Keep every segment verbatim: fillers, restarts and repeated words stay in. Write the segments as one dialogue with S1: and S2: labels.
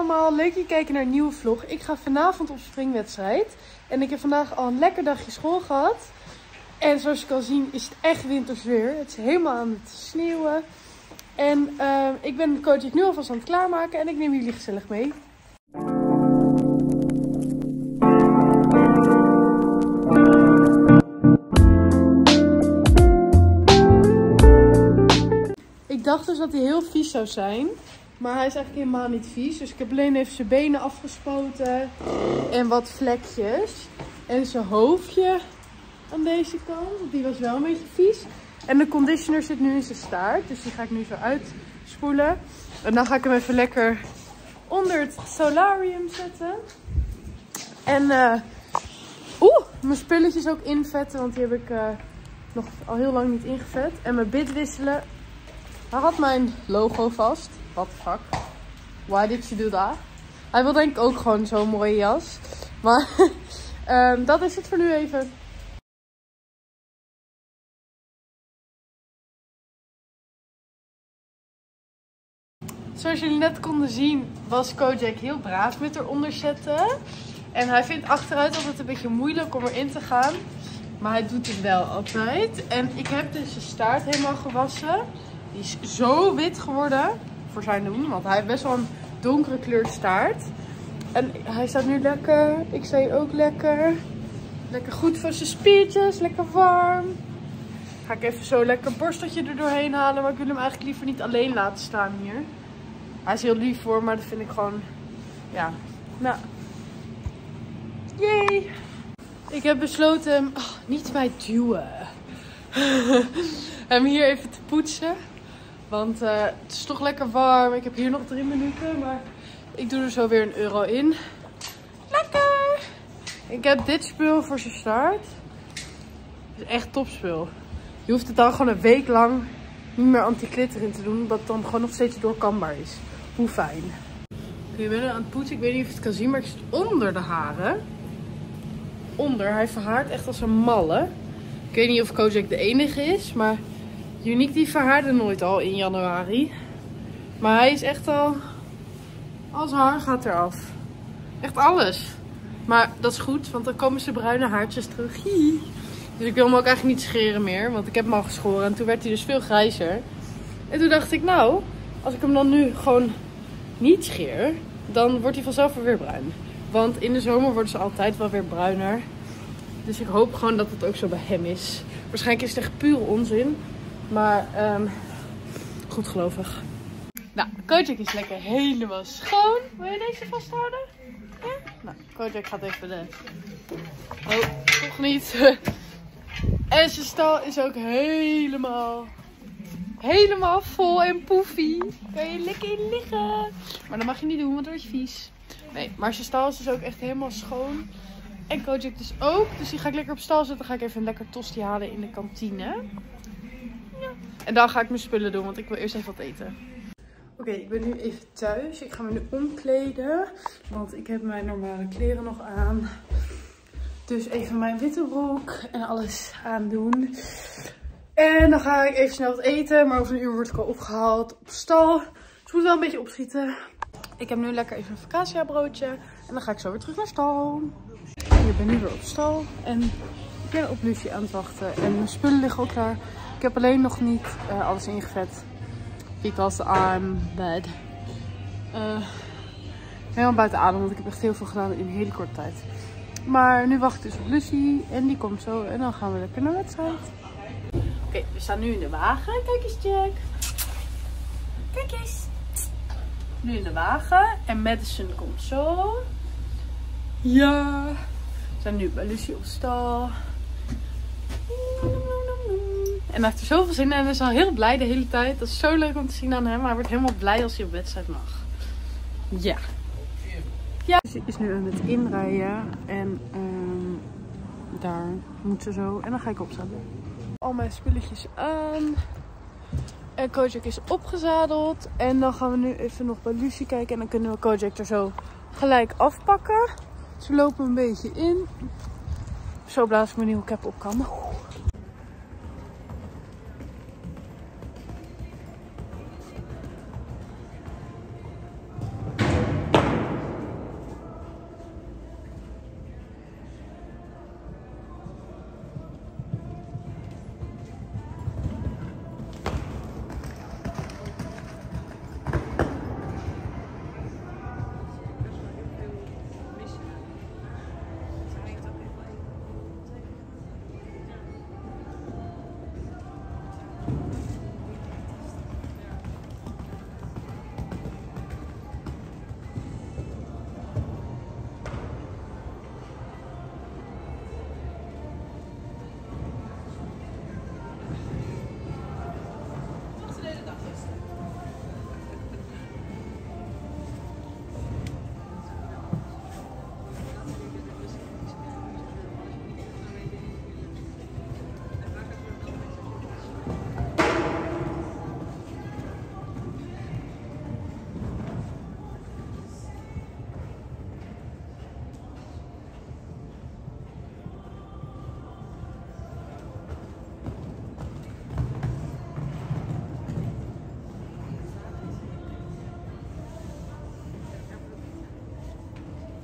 S1: allemaal, leuk je kijken naar een nieuwe vlog. Ik ga vanavond op springwedstrijd. En ik heb vandaag al een lekker dagje school gehad. En zoals je kan zien is het echt wintersweer. Het is helemaal aan het sneeuwen. En uh, ik ben de coach nu alvast aan het klaarmaken en ik neem jullie gezellig mee. Ik dacht dus dat hij heel vies zou zijn. Maar hij is eigenlijk helemaal niet vies. Dus ik heb alleen even zijn benen afgespoten. En wat vlekjes. En zijn hoofdje aan deze kant. Die was wel een beetje vies. En de conditioner zit nu in zijn staart. Dus die ga ik nu zo uitspoelen. En dan ga ik hem even lekker onder het solarium zetten. En uh, oeh, mijn spulletjes ook invetten. Want die heb ik uh, nog al heel lang niet ingevet. En mijn bit wisselen. Hij had mijn logo vast. What the fuck? Why did you do that? Hij wil denk ik ook gewoon zo'n mooie jas. Maar um, dat is het voor nu even. Zoals jullie net konden zien was Kojak heel braaf met eronder zetten. En hij vindt achteruit altijd een beetje moeilijk om erin te gaan. Maar hij doet het wel altijd. En ik heb dus zijn staart helemaal gewassen. Die is zo wit geworden voor zijn doen. Want hij heeft best wel een donkere kleur staart. En hij staat nu lekker. Ik sta ook lekker. Lekker goed voor zijn spiertjes. Lekker warm. Ga ik even zo lekker een borsteltje er doorheen halen. Maar ik wil hem eigenlijk liever niet alleen laten staan hier. Hij is heel lief voor, maar dat vind ik gewoon... Ja, nou... Yay! Ik heb besloten hem oh, niet bij duwen. Hem hier even te poetsen. Want uh, het is toch lekker warm. Ik heb hier nog drie minuten. Maar ik doe er zo weer een euro in. Lekker! Ik heb dit spul voor zijn staart. Het is echt topspul. Je hoeft het dan gewoon een week lang niet meer anti-glitter in te doen. Omdat het dan gewoon nog steeds doorkambaar is. Hoe fijn. Okay, ik ben aan het poetsen. Ik weet niet of je het kan zien. Maar ik zit onder de haren. Onder. Hij verhaart echt als een malle. Ik weet niet of Kojak de enige is. Maar Unique die verhaarde nooit al in januari. Maar hij is echt al... Al zijn haar gaat eraf. Echt alles. Maar dat is goed. Want dan komen zijn bruine haartjes terug. Hie. Dus ik wil hem ook eigenlijk niet scheren meer. Want ik heb hem al geschoren. En toen werd hij dus veel grijzer. En toen dacht ik nou... Als ik hem dan nu gewoon niet scheer. Dan wordt hij vanzelf weer bruin. Want in de zomer worden ze altijd wel weer bruiner. Dus ik hoop gewoon dat het ook zo bij hem is. Waarschijnlijk is het echt pure onzin. Maar um, goed gelovig. Nou, Kojak is lekker helemaal schoon. Wil je deze vasthouden? Ja? Nou, Kojak gaat even de... Oh, toch niet. En zijn stal is ook helemaal... Helemaal vol en poefie. Kan je lekker in liggen. Maar dat mag je niet doen, want dan word je vies. Nee, maar zijn stal is dus ook echt helemaal schoon. En Kojak dus ook. Dus die ga ik lekker op stal zetten. Dan ga ik even een lekker tosti halen in de kantine. Ja. En dan ga ik mijn spullen doen, want ik wil eerst even wat eten. Oké, okay, ik ben nu even thuis. Ik ga me nu omkleden. Want ik heb mijn normale kleren nog aan. Dus even mijn witte broek en alles aandoen. En dan ga ik even snel wat eten. Maar over een uur word ik al opgehaald op stal. Dus ik moet wel een beetje opschieten. Ik heb nu lekker even een focaccia broodje. En dan ga ik zo weer terug naar stal. Ik ben nu weer op stal. En ik ben op Lucie aan het wachten. En mijn spullen liggen ook klaar. Ik heb alleen nog niet uh, alles ingevet. Because I'm bad. Uh, helemaal buiten adem. Want ik heb echt heel veel gedaan in een hele korte tijd. Maar nu wacht ik dus op Lucie. En die komt zo. En dan gaan we lekker naar de wedstrijd. Oké, okay, we staan nu in de wagen. Kijk eens, Jack. Kijk eens. Nu in de wagen. En Madison komt zo. Ja. We zijn nu bij Lucie op stal. En hij heeft er zoveel zin in. En hij is al heel blij de hele tijd. Dat is zo leuk om te zien aan hem. Hij wordt helemaal blij als hij op wedstrijd mag. Ja. Ja. Lucie is nu aan het inrijden. En um, daar moet ze zo. En dan ga ik opzetten. Al mijn spulletjes aan. En Kojak is opgezadeld. En dan gaan we nu even nog bij Lucie kijken. En dan kunnen we Kojak er zo gelijk afpakken. Ze lopen een beetje in. Zo blaas ik mijn nieuwe cap op kan.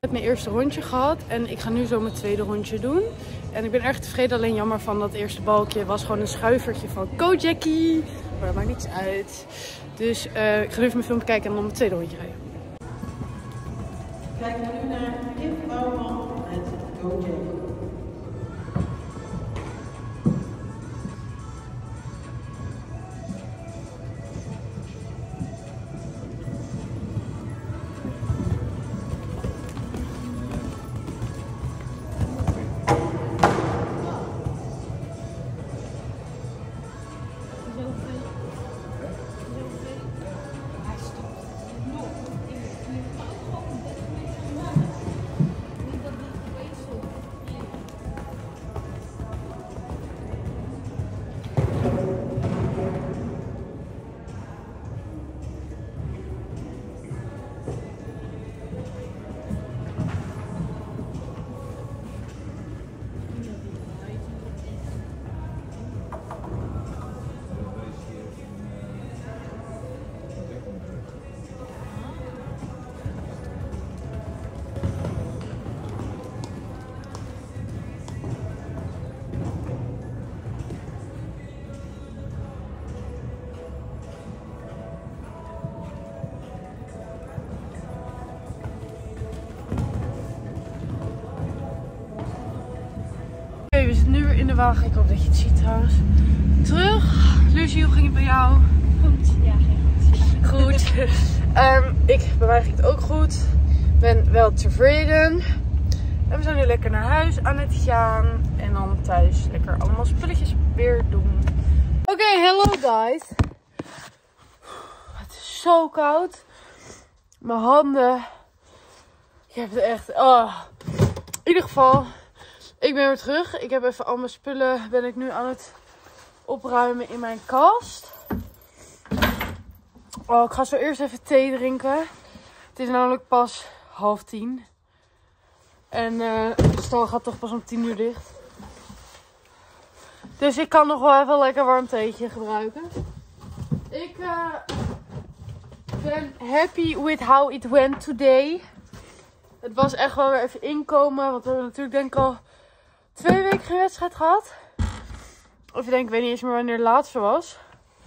S1: Ik heb mijn eerste rondje gehad en ik ga nu zo mijn tweede rondje doen. En ik ben erg tevreden, alleen jammer van dat eerste balkje was gewoon een schuivertje van Kojackie. Maar dat maakt niets uit. Dus uh, ik ga nu even mijn film kijken en dan mijn tweede rondje rijden.
S2: Kijk nu naar Kim Bouwman met Kojackie.
S1: We zitten nu weer in de wagen. Ik hoop dat je het ziet trouwens. Terug. Lucie, hoe ging het bij jou?
S3: Goed. Ja, ging goed.
S1: Goed. um, ik, bij mij ging het ook goed. Ik ben wel tevreden. En we zijn nu lekker naar huis aan het gaan. En dan thuis lekker allemaal spulletjes weer doen. Oké, okay, hello guys. Het is zo koud. Mijn handen. Ik heb het echt. Oh. In ieder geval. Ik ben weer terug. Ik heb even al mijn spullen ben ik nu aan het opruimen in mijn kast. Oh, ik ga zo eerst even thee drinken. Het is namelijk pas half tien. En uh, de stal gaat toch pas om tien uur dicht. Dus ik kan nog wel even een lekker warm theetje gebruiken. Ik uh, ben happy with how it went today. Het was echt wel weer even inkomen. Want we hebben natuurlijk denk ik al twee weken geen wedstrijd gehad. Of ik denk, ik weet niet eens meer wanneer de laatste was.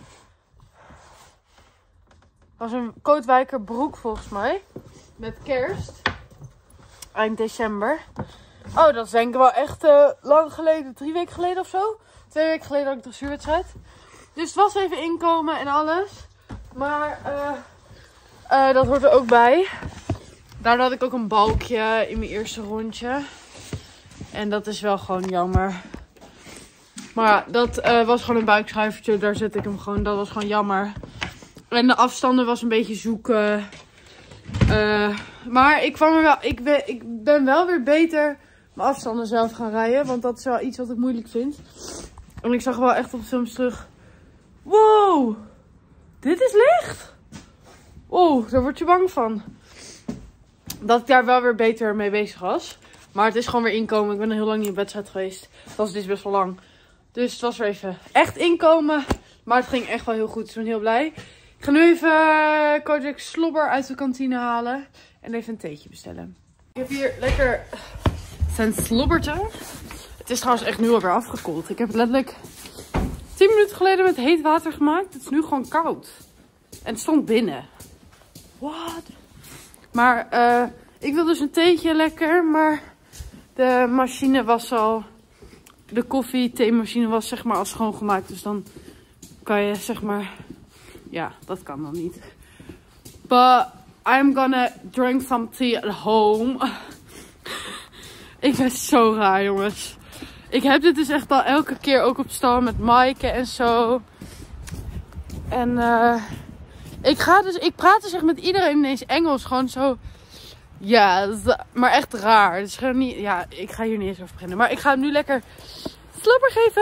S1: Het was een Kootwijker broek volgens mij. Met kerst. Eind december. Oh, dat is denk ik wel echt uh, lang geleden. Drie weken geleden of zo. Twee weken geleden had ik de dressuurwedstrijd. Dus het was even inkomen en alles. Maar uh, uh, dat hoort er ook bij. Daardoor had ik ook een balkje in mijn eerste rondje. En dat is wel gewoon jammer. Maar ja, dat uh, was gewoon een buikschuivertje. Daar zet ik hem gewoon. Dat was gewoon jammer. En de afstanden was een beetje zoeken. Uh, maar ik, kwam er wel, ik, ben, ik ben wel weer beter mijn afstanden zelf gaan rijden. Want dat is wel iets wat ik moeilijk vind. En ik zag wel echt op de films terug. Wow! Dit is licht! Oeh, daar word je bang van. Dat ik daar wel weer beter mee bezig was. Maar het is gewoon weer inkomen. Ik ben er heel lang niet op wedstrijd geweest. Dat was dus best wel lang. Dus het was weer even echt inkomen. Maar het ging echt wel heel goed. Dus ik ben heel blij. Ik ga nu even uh, Kojak slobber uit de kantine halen. En even een theetje bestellen. Ik heb hier lekker zijn slobbertje. Het is trouwens echt nu alweer afgekoeld. Ik heb het letterlijk tien minuten geleden met heet water gemaakt. Het is nu gewoon koud. En het stond binnen. What? Maar uh, ik wil dus een theetje lekker. Maar de machine was al... De koffie-theemachine was zeg maar al schoongemaakt. Dus dan kan je zeg maar... Ja, dat kan dan niet. But I'm gonna drink some tea at home. Ik ben zo raar, jongens. Ik heb dit dus echt al elke keer ook op stal met Maaike en zo. En uh, ik ga dus, ik praat dus echt met iedereen ineens Engels. Gewoon zo, ja, yes, maar echt raar. Het is gewoon niet, ja, ik ga hier niet eens over beginnen. Maar ik ga hem nu lekker slobber geven.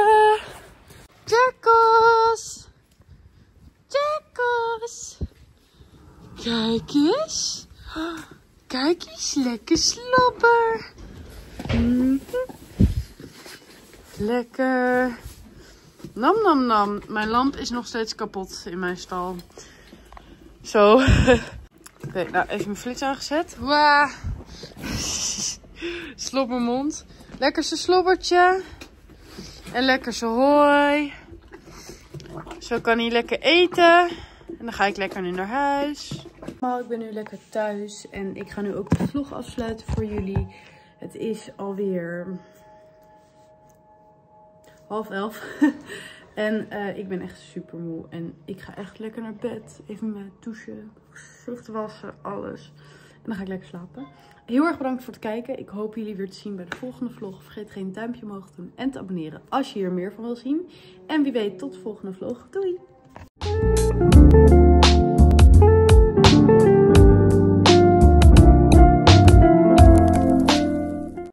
S1: Jackos! Jackos! Kijk eens. Kijk eens, lekker slobber. Mm-hmm. Lekker. Nam nam nam. Mijn lamp is nog steeds kapot in mijn stal. Zo. Oké, okay, nou even mijn flits aangezet. Waa. Slobbermond. Lekkerste slobbertje. En lekkerste hooi. Zo kan hij lekker eten. En dan ga ik lekker nu naar huis. Ik ben nu lekker thuis. En ik ga nu ook de vlog afsluiten voor jullie. Het is alweer half elf. En uh, ik ben echt super moe. En ik ga echt lekker naar bed. Even mijn douchen, gezicht wassen, alles. En dan ga ik lekker slapen. Heel erg bedankt voor het kijken. Ik hoop jullie weer te zien bij de volgende vlog. Vergeet geen duimpje omhoog te doen en te abonneren als je hier meer van wil zien. En wie weet tot de volgende vlog. Doei!